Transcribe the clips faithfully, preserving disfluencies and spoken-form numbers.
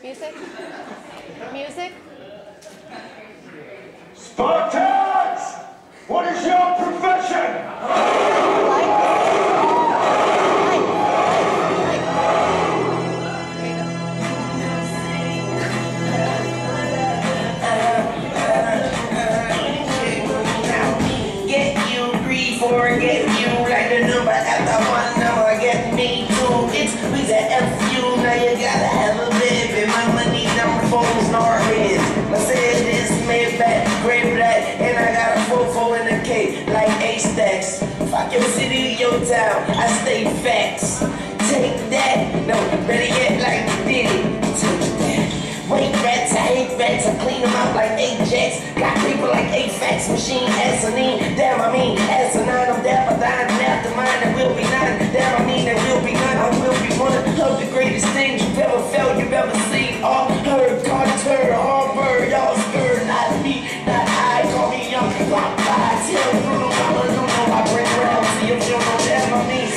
Music? Music? Spartans! What is your profession? Light? Light. Light. There you go. Get you, breathe for get you, like the number after one number, get me too. It's we the F U, now you gotta have a baby. My money, number phones, nor heads. My said this made back, gray black, and I got a fofo in the cake, like A-Stacks. Fuck your city, your town, I stay facts. Take that, no, better yet, like Diddy. Take that. Wait, rats, I hate rats, I clean them out like Ajax. Got people like A-Fax, machine, asinine. Damn, I mean, asinine, I'm down for dying. After mine, there will be nine. Damn, I mean, there will be none. I will be one of the greatest things you've ever felt, you've ever seen. All heard, Carter, Harvard, y'all scared, not me, not I. Call me young, rock by. Tell Bruno, I don't know, I bring round to you, you don't know that, I mean.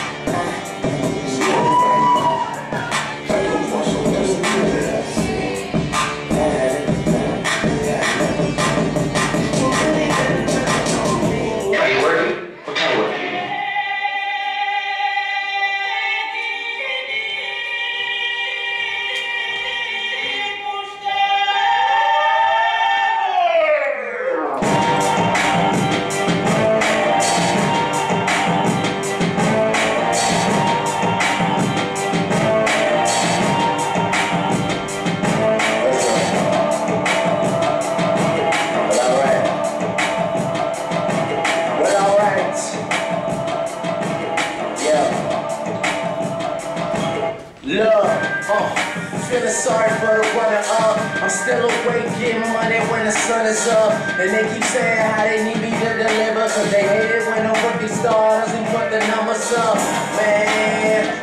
Feeling sorry for the runner-up. I'm still awake getting money when the sun is up. And they keep saying how they need me to deliver, cause they hate it when the rookie stars and put the numbers up, man.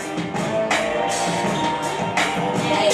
Hey,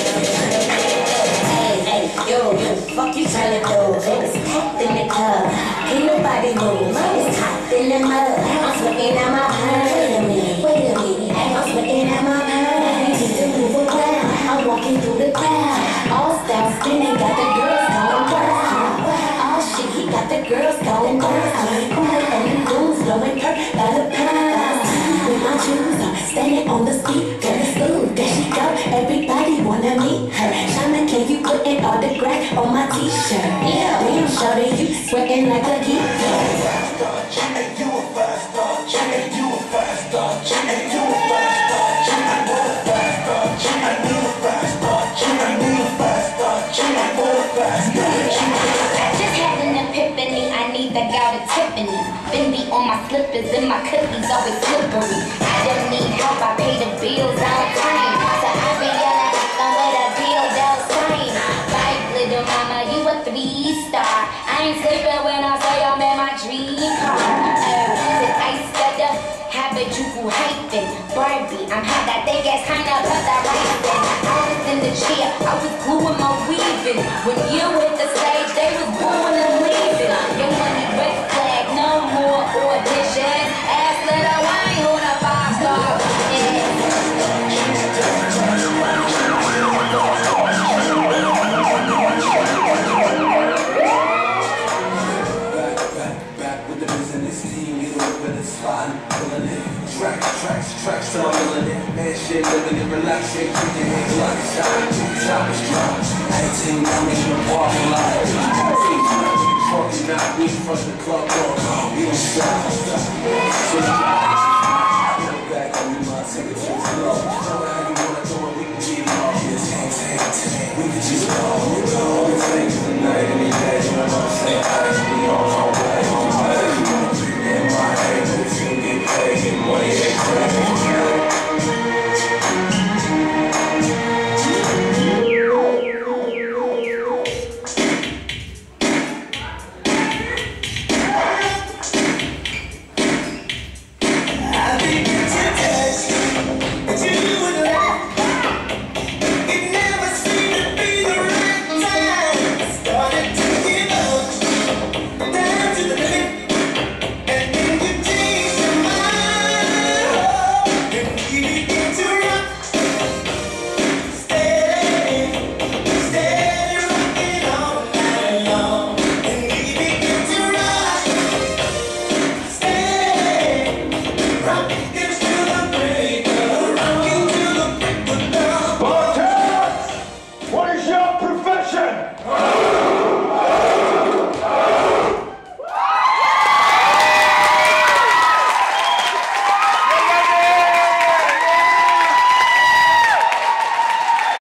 hey, yo, yo, fuck you trying to do? It's packed in the club. Ain't nobody move. It's hot in the mud. I'm smoking out my purse. Wait a minute, wait a minute. I'm smoking out my purse. Just to move around. I'm walking through the crowd. All style spinning, got the girls going wild. Oh shit, he got the girls going wild. And the goons blowing perk by the pound. With my shoes on, standing on the speaker. Ooh, there she go, everybody wanna meet her. Shaman, can you put an autograph on my t-shirt? Yeah, damn shorty, you sweating like a geek. Hey, you a fast star, hey, you a fast star, hey, you a fast star, I want a fast star, I need a fast star, I need a fast star, I want a fast star. I just had an epiphany, I need the gout of Tiffany. Fendi on my slippers and my cookies always slippery. I don't need help, I pay the bills on time. So I be yelling I'm with a dildo sign. Five little mama, you a three star. I ain't sleeping when I say I'm in my dream car. Oh, did I stutter? Harajuku hyphen. Barbie, I'm hot, that thing gets kinda put the hyphen. I was in the chair, I was gluing my weaving. When you hit the stage, they was booing and leaving. Your money red flag, no more auditions. Ass little wine on a five star. Tracks, tracks, tracks, till I'm feeling it. Man, shit, living it, relaxing, keep your hands like a shot. Top is drunk. eighteen, I'm in the parking lot. Fucking out, we from the club door. We don't stop. So you got back on me, my take it to the floor. Tell me how you wanna do it, we can get it off. Yes, hands, hands, hands. We can just go. We're going to take it tonight, any day. You know what I'm saying? I just be on my way.